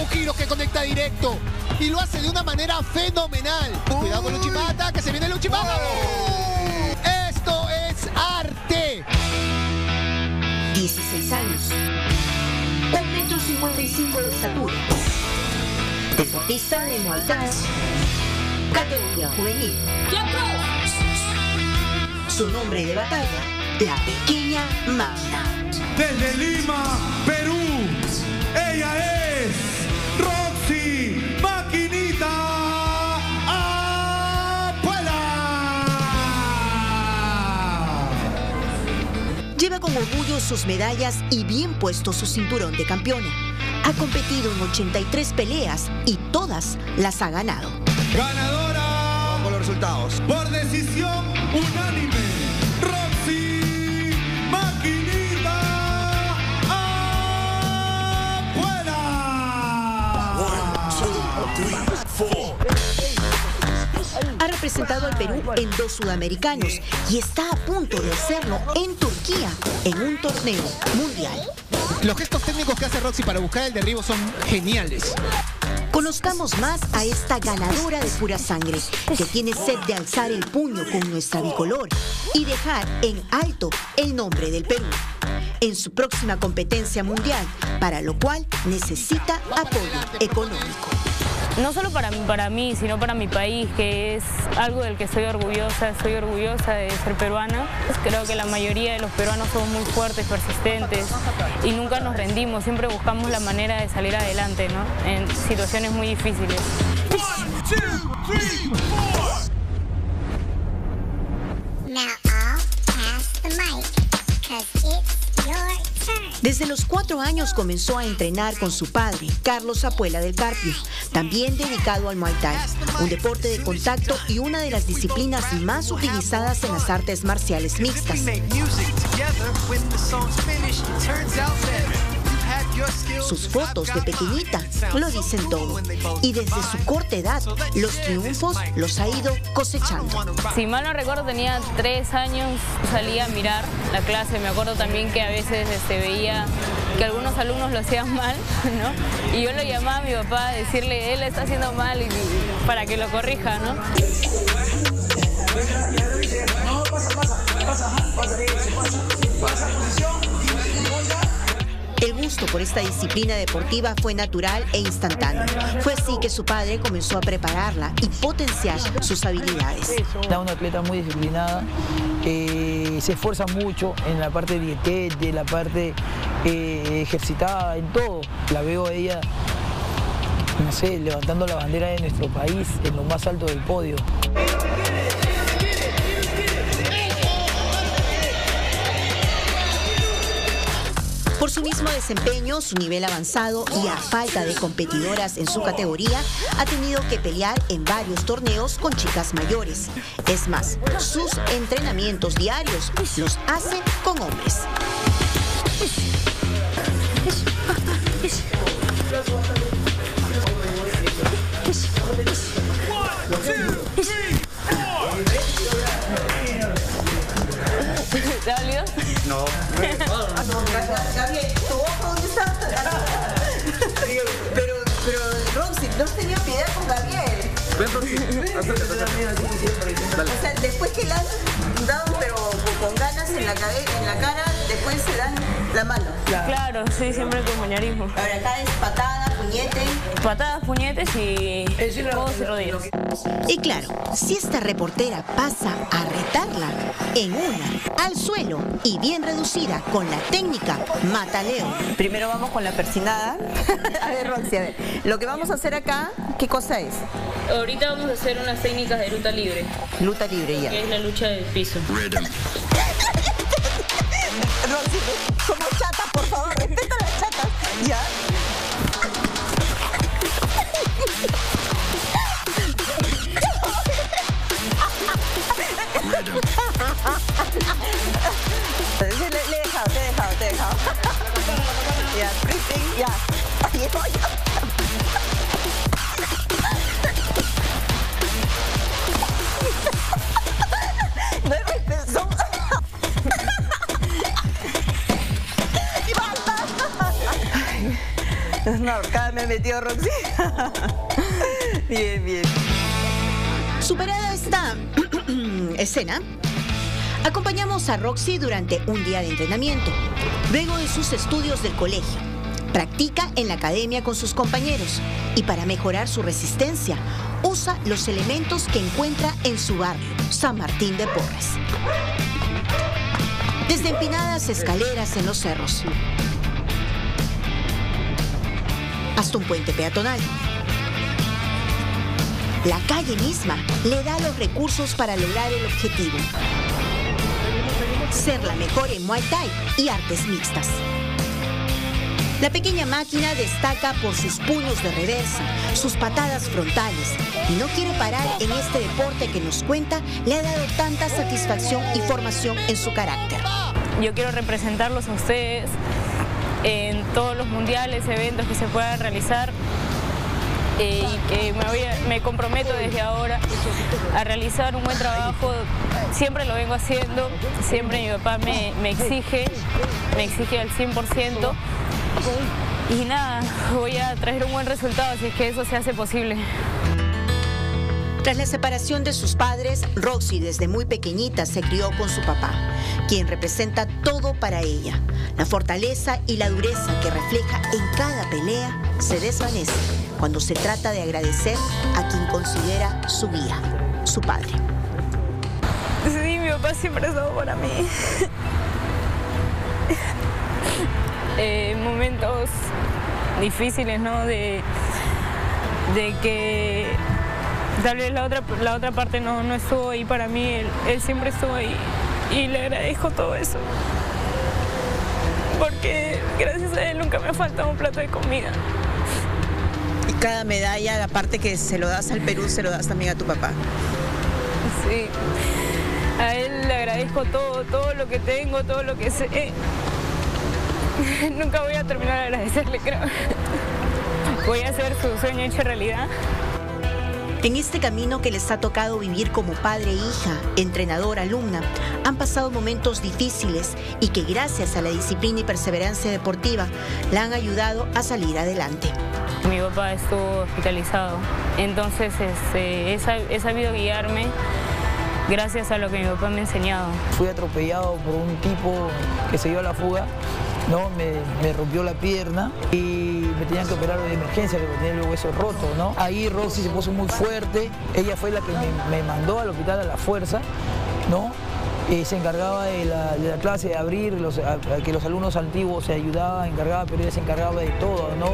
giro que conecta directo. Y lo hace de una manera fenomenal. Cuidado con Luchipata, que se viene Luchipata. Esto es arte. 16 años. 1,55 m de estatura. Deportista de Muay Thai. Categoría juvenil. Su nombre de batalla, la pequeña máquina. Desde Lima, Perú, ella es Roxy Maquinita Apuela. Lleva con orgullo sus medallas y bien puesto su cinturón de campeona. Ha competido en 83 peleas y todas las ha ganado. Ganadora Con los resultados. por decisión unánime, Roxy Maquinita Apuela. Ha representado al Perú en 2 sudamericanos y está a punto de hacerlo en Turquía en un torneo mundial. Los gestos técnicos que hace Roxy para buscar el derribo son geniales. Conozcamos más a esta ganadora de pura sangre, que tiene sed de alzar el puño con nuestra bicolor y dejar en alto el nombre del Perú en su próxima competencia mundial, para lo cual necesita apoyo económico. No solo para mí, sino para mi país, que es algo del que estoy orgullosa de ser peruana. Creo que la mayoría de los peruanos somos muy fuertes, persistentes y nunca nos rendimos, siempre buscamos la manera de salir adelante, ¿no? En situaciones muy difíciles. 1, 2, 3, 4. Now I'll pass the mic, 'cause it's your turn. Desde los 4 años comenzó a entrenar con su padre, Carlos Apuela del Carpio, también dedicado al Muay Thai, un deporte de contacto y una de las disciplinas más utilizadas en las artes marciales mixtas. Sus fotos de pequeñita lo dicen todo, y desde su corta edad los triunfos los ha ido cosechando. Si mal no recuerdo, tenía 3 años, salía a mirar la clase. Me acuerdo también que a veces veía que algunos alumnos lo hacían mal, ¿no? Y yo lo llamaba a mi papá a decirle, él está haciendo mal, y para que lo corrija, ¿no? El gusto por esta disciplina deportiva fue natural e instantáneo. Fue así que su padre comenzó a prepararla y potenciar sus habilidades. Una atleta muy disciplinada, se esfuerza mucho en la parte dietética, en la parte ejercitada, en todo. La veo a ella, no sé, levantando la bandera de nuestro país en lo más alto del podio. Por su mismo desempeño, su nivel avanzado y a falta de competidoras en su categoría, ha tenido que pelear en varios torneos con chicas mayores. Es más, sus entrenamientos diarios los hace con hombres. ¿Te ha dolido? No. Gabriel, ¿tu ojo dónde está? Pero Roxy, no has tenido piedad con Gabriel. Ven, Roxy. O sea, después que le han dado, pero con ganas en la cara, después se dan la mano. Claro, sí, siempre con mañarismo. Ahora acá es patada, puñete. Patadas, puñetes y codos y rodillas. Y claro, si esta reportera pasa a retarla en una, al suelo y bien reducida con la técnica Mata León. Primero vamos con la persinada. A ver, Roxy, a ver. Lo que vamos a hacer acá, ¿qué cosa es? Ahorita vamos a hacer unas técnicas de luta libre, Luta libre ya. que es la lucha del piso. Roxy, como chata, por favor, respeta a las chatas. ¿Ya? Le he dejado, te he dejado. Ya, freezing, ya. Ahí voy. No es respeto. Es una horcada me metió Roxy. Bien, bien. Superada esta escena, acompañamos a Roxy durante un día de entrenamiento. Luego de sus estudios del colegio, practica en la academia con sus compañeros y para mejorar su resistencia, usa los elementos que encuentra en su barrio, San Martín de Porres. Desde empinadas escaleras en los cerros, hasta un puente peatonal. La calle misma le da los recursos para lograr el objetivo: ser la mejor en Muay Thai y artes mixtas. La pequeña máquina destaca por sus puños de reversa, sus patadas frontales, y no quiere parar en este deporte que nos cuenta le ha dado tanta satisfacción y formación en su carácter. Yo quiero representarlos a ustedes en todos los mundiales, eventos que se puedan realizar, y que me comprometo desde ahora a realizar un buen trabajo. Siempre lo vengo haciendo, siempre mi papá me exige al 100%, y nada, voy a traer un buen resultado si es que eso se hace posible. Tras la separación de sus padres, Roxy desde muy pequeñita se crió con su papá, quien representa todo para ella. La fortaleza y la dureza que refleja en cada pelea se desvanece cuando se trata de agradecer a quien considera su guía, su padre. Sí, mi papá siempre ha estado para mí. Momentos difíciles, ¿no? De que tal vez la otra parte no estuvo ahí para mí, él siempre estuvo ahí, y le agradezco todo eso, porque gracias a él nunca me ha faltado un plato de comida. Y cada medalla, aparte que se lo das al Perú, se lo das también a tu papá. Sí, a él le agradezco todo lo que tengo, todo lo que sé. Nunca voy a terminar de agradecerle, creo. Voy a hacer su sueño hecho realidad. En este camino que les ha tocado vivir como padre e hija, entrenador, alumna, han pasado momentos difíciles y que gracias a la disciplina y perseverancia deportiva la han ayudado a salir adelante. Mi papá estuvo hospitalizado, entonces he sabido guiarme gracias a lo que mi papá me ha enseñado. Fui atropellado por un tipo que se dio a la fuga, ¿no? Me rompió la pierna y me tenían que operar de emergencia, porque tenía el hueso roto, ¿no? Ahí Roxy se puso muy fuerte, ella fue la que me mandó al hospital a la fuerza, ¿no? Se encargaba de la clase, de abrir, a que los alumnos antiguos se ayudaban, pero ella se encargaba de todo, ¿no?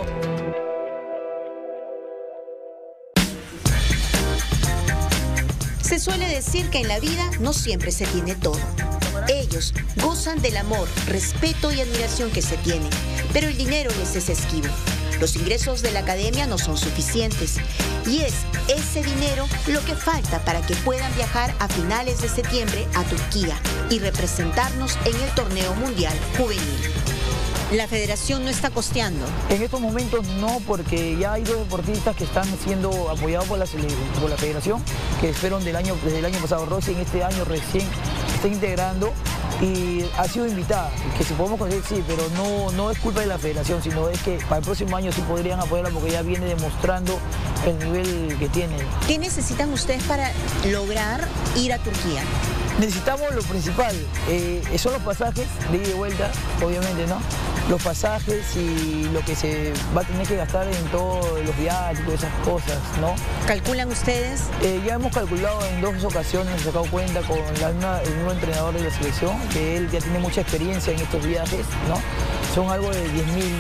Se suele decir que en la vida no siempre se tiene todo. Ellos gozan del amor, respeto y admiración que se tienen, pero el dinero les es esquivo. Los ingresos de la academia no son suficientes y es ese dinero lo que falta para que puedan viajar a finales de septiembre a Turquía y representarnos en el torneo mundial juvenil. La federación no está costeando. En estos momentos no, porque ya hay 2 deportistas que están siendo apoyados por la federación, que fueron desde el año pasado. Roxy en este año recién está integrando y ha sido invitada, que si podemos conseguir sí, pero no es culpa de la federación, sino es que para el próximo año sí podrían apoyarla, porque ya viene demostrando el nivel que tiene. ¿Qué necesitan ustedes para lograr ir a Turquía? Necesitamos lo principal, son los pasajes de ida y vuelta, obviamente, ¿no? Los pasajes y lo que se va a tener que gastar en todos los viáticos, esas cosas, ¿no? ¿Calculan ustedes? Ya hemos calculado en 2 ocasiones, hemos sacado cuenta con el nuevo entrenador de la selección, que él ya tiene mucha experiencia en estos viajes, ¿no? Son algo de $10.000,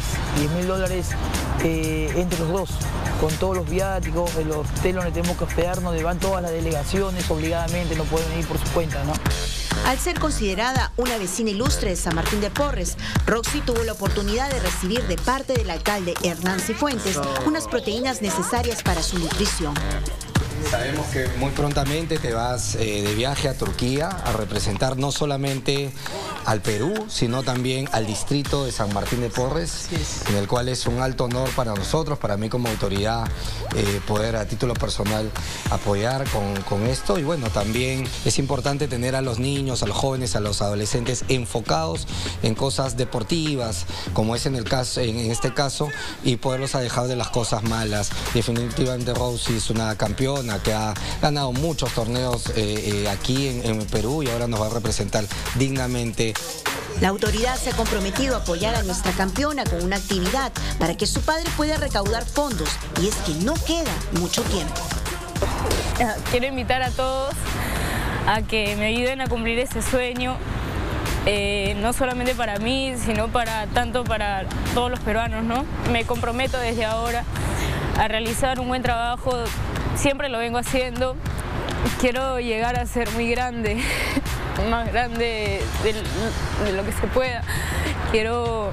$10.000 entre los dos, con todos los viáticos, el hotel donde tenemos que hospedarnos, donde van todas las delegaciones obligadamente, no pueden ir por su cuenta, ¿no? Al ser considerada una vecina ilustre de San Martín de Porres, Roxy tuvo la oportunidad de recibir de parte del alcalde Hernán Cifuentes unas proteínas necesarias para su nutrición. Sabemos que muy prontamente te vas de viaje a Turquía a representar no solamente al Perú, sino también al distrito de San Martín de Porres, en el cual es un alto honor para nosotros, para mí como autoridad, poder a título personal apoyar con esto. Y bueno, también es importante tener a los niños, a los jóvenes, a los adolescentes enfocados en cosas deportivas, como es en este caso, y poderlos alejar de las cosas malas. Definitivamente Rosie es una campeona que ha ganado muchos torneos aquí en Perú y ahora nos va a representar dignamente. La autoridad se ha comprometido a apoyar a nuestra campeona con una actividad para que su padre pueda recaudar fondos, y es que no queda mucho tiempo. Quiero invitar a todos a que me ayuden a cumplir ese sueño, no solamente para mí, sino tanto para todos los peruanos, ¿no? Me comprometo desde ahora a realizar un buen trabajo, siempre lo vengo haciendo. Quiero llegar a ser muy grande, más grande de lo que se pueda. Quiero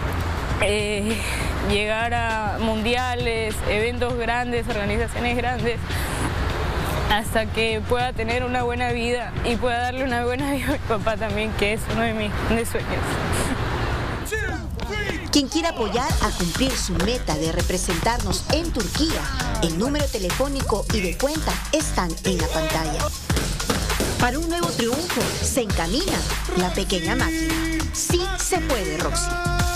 llegar a mundiales, eventos grandes, organizaciones grandes, hasta que pueda tener una buena vida y pueda darle una buena vida a mi papá también, que es uno de mis sueños. Quien quiera apoyar a cumplir su meta de representarnos en Turquía, el número telefónico y de cuenta están en la pantalla. Para un nuevo triunfo se encamina la pequeña máquina. Sí se puede, Roxy.